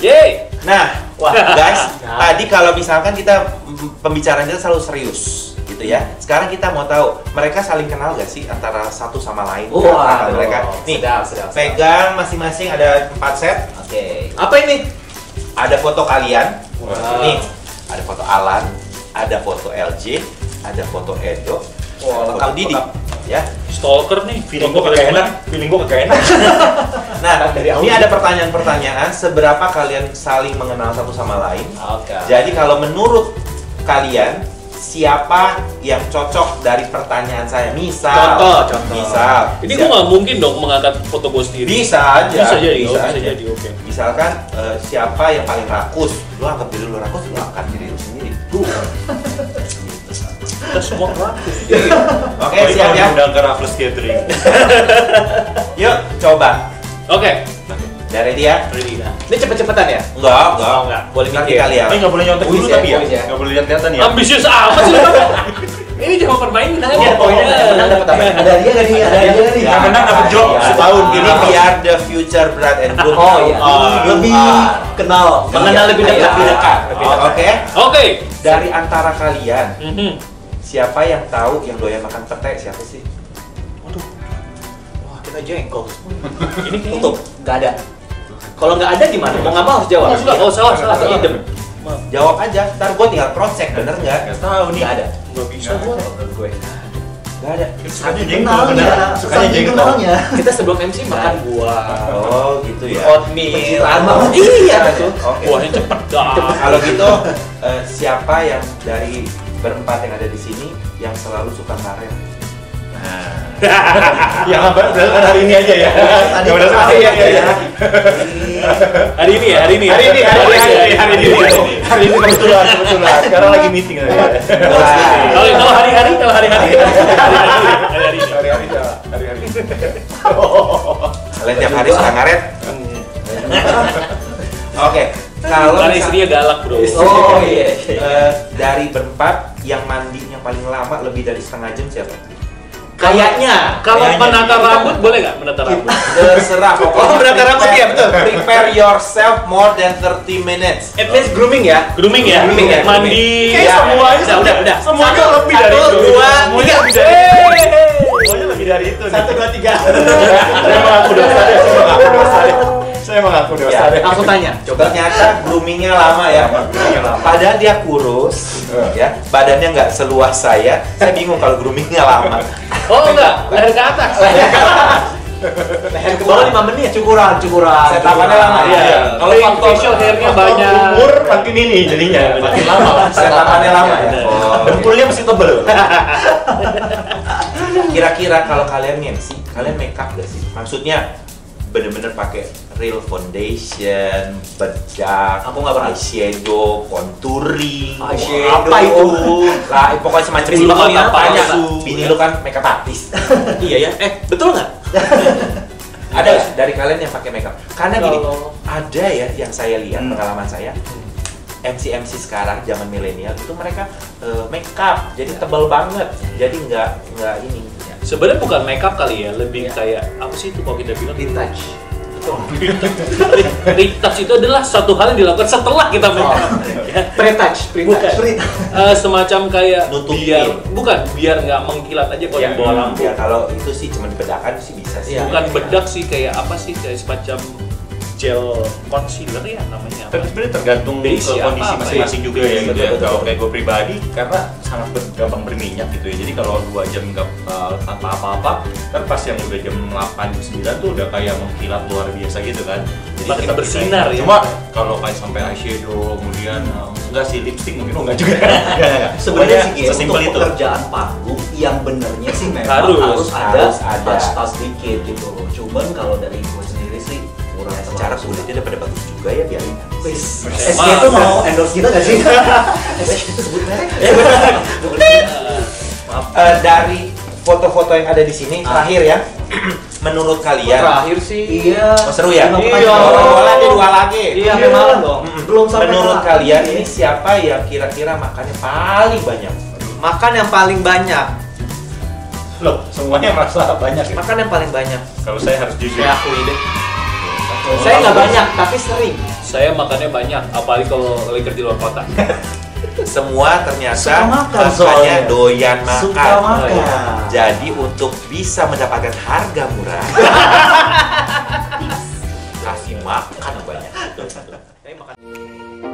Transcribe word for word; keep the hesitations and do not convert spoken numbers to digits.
Yeay. Nah, wah guys, tadi kalau misalkan kita pembicaraan kita selalu serius gitu ya. Sekarang kita mau tahu mereka saling kenal gak sih antara satu sama lain? Wah, Kata mereka. Nih, sedap, sedap, sedap. pegang masing-masing ada empat set. Oke. Apa ini? Ada foto kalian. Wow. Nih, ada foto Alan, ada foto L J, ada foto Edo, Wah, ada lengkap, foto Didi. lengkap. Ya. Stalker nih. Feeling gua kagak enak, feeling gua kagak enak. Nah, Dari ini awal. ada pertanyaan-pertanyaan seberapa kalian saling mengenal satu sama lain. Oke. Jadi kalau menurut kalian siapa yang cocok dari pertanyaan saya? Misal, Contoh, contoh. misal, Ini gue nggak mungkin dong mengangkat foto gue sendiri. bisa aja, Bisa jadi, bisa oh, bisa aja. jadi, oke. Misalkan eh, siapa yang paling rakus? Lu anggap diri lu rakus, lu angkat diri lu sendiri. Kita semua rakus. Oke, siap ya. Undang ke Raffles Catering. Yuk, coba. Oke. Dari dia. Ready ya. Ini cepet-cepetan ya? Enggak, enggak. Oh, enggak. Boleh nanti mikir. kali ya. Eh nggak boleh nyontek Kuis dulu ya, tapi ya. kuis ya. Nggak boleh lihat-lihatan ya. Ambisius amat sih lu. Ini cuma permainan aja Oh, pokoknya. menang dapat apa? Ada dia nggak nih? Ada dia nggak nih? Yang menang dapat job Ya. setahun Ini gini. biar the future bride and groom. Oh iya. Ah, Lebih ah. kenal, mengenal lebih Iya, dekat. lebih dekat. Lebih Oh, dekat. Oke. Oke. Dari antara kalian, Mhm. siapa yang tahu yang doyan makan pete? Siapa sih? Wah, kita jengkol. Ini kayaknya- Tutup, nggak ada. Kalau nggak ada gimana? Mau nggak mau harus jawab. Oh, sudah. Oh, salah, salah, Atau salah. idem. Jawab aja. Ntar gue tinggal cross check bener nggak? Nggak tahu nih. Nggak ada. Nggak bisa Nggak gue. Kalau menurut gue. Nggak ada. Sukanya jengkol bener. Sukanya jengkol. kenalnya. Kita sebelum M C makan buah. Oh gitu ya. Oatmeal. Pencitraan banget. banget. Iya betul. Oke. Buahnya cepet dah. Kalau gitu, eh, siapa yang dari berempat yang ada di sini yang selalu suka ngaret? Ya nggak berdasarkan hari ini aja ya. Tadi Nggak berdasarkan hari iya, ini iya. ya. Hari ini ya, hari ini ya. Hari ini, hari ini, hari ini, hari ini, hari ini kebetulan, kebetulan. Sekarang lagi meeting ya. Kalau kalau hari-hari, kalau hari-hari. Hari-hari. Hari-hari, hari-hari. Kalian tiap hari suka ngaret? Oke. Kalau Karena misal- istrinya galak, Bro. Oh iya. eh, dari berempat yang mandinya paling lama lebih dari setengah jam siapa? Kayaknya. Kalau Kayaknya menata gitu. rambut boleh nggak menata rambut? Terserah pokoknya. Oh, menata rambut ya, betul. Prepare yourself more than thirty minutes. At least grooming ya. Grooming ya, Grooming ya, mandi. Kayak Ya, semuanya, udah, udah, udah. semuanya Satu, lebih dari satu, itu. dua, Semuanya tiga. lebih dari itu. Hey. Semuanya lebih dari itu. nih. Satu, dua, tiga. Saya mengaku dosa deh, saya mengaku dosa deh. Saya mengaku dosa Ya, deh. Langsung tanya. Coba ternyata groomingnya lama ya. Groomingnya lama. Padahal dia kurus, ya, badannya nggak seluas saya. Saya bingung kalau groomingnya lama. Oh enggak, leher ke atas. Leher ke bawah lima menit. Cukuran, cukuran. Setapannya lama, Iya. iya. Kalau faktor facial hairnya banyak. Umur makin ini jadinya, makin lama. Setapannya lama ya. Oh, Dengkulnya mesti tebel. Kira-kira kalau kalian M C, kalian make up gak sih? Maksudnya bener-bener pakai real foundation, bedak, Aku nggak pernah. eyeshadow, contouring, Eyeshadow. apa itu? Lah, pokoknya semacam itu. Bulu mata Tanya, palsu. bini lu kan makeup artist. Iya ya. Eh, betul nggak? Ada nggak dari kalian yang pakai makeup? Karena gini, Kalau- ada ya yang saya lihat Hmm. pengalaman saya. M C M C sekarang zaman milenial itu mereka eh, makeup, jadi tebal banget, jadi nggak nggak ini. Sebenarnya bukan makeup kali ya, lebih kayak apa sih itu kalau kita bilang Retouch. retouch itu adalah suatu hal yang dilakukan setelah kita makeup. Ya. Pre-touch, pre-touch. Bukan. Eh, semacam kayak Nutupin. biar bukan biar nggak mengkilat aja kalau Ya, di bawah lampu. ya kalau itu sih cuma bedakan sih bisa sih. Iya. Bukan bedak sih, kayak apa sih, kayak semacam gel concealer ya namanya apa? Tapi sebenarnya tergantung Base ke ya, kondisi apa-apa masing-masing ya. juga ya Betul, gitu betul, ya. betul. Kalau kayak gue pribadi, karena sangat ber- gampang berminyak gitu ya. Jadi kalau dua jam nggak uh, tanpa apa-apa, ntar pas yang udah jam delapan, jam sembilan tuh udah kayak mengkilat luar biasa gitu kan. Jadi Makin tetap bersinar bisa. ya. Cuma kalau kayak sampai eyeshadow, kemudian um, enggak sih lipstick mungkin oh, enggak juga. Enggak, enggak, enggak. Sebenarnya sih Pokoknya Ki, sesimpel untuk itu. pekerjaan panggung yang benernya sih memang Harus, harus, ada harus ada. tas-tas dikit gitu. Cuman kalau dari gue sendiri sih kurang Ya, secara kulitnya udah pada bagus juga ya biarin. Wis, Mas- S K itu mau endorse kita nggak sih? S K itu sebut merek? Maaf. Eh, dari foto-foto yang ada di sini Ah. terakhir ya, menurut kalian Terakhir sih. Iya. Oh, seru ya? Iya. Oh, dua lagi, dua lagi. Iya, sampai malam dong. Mm-mm. Belum sampai Menurut malam. kalian ini siapa yang kira-kira makannya paling banyak? Makan yang paling banyak. Loh, semuanya merasa banyak ya. Makan yang paling banyak. Kalau saya harus jujur. Saya akui deh. Saya nggak banyak, tapi sering. Saya makannya banyak, apalagi kalau lagi kerja di luar kota. Semua ternyata Suka makan makanya soalnya. doyan makan. Suka makan. Jadi untuk bisa mendapatkan harga murah, kasih makan banyak. Saya makan.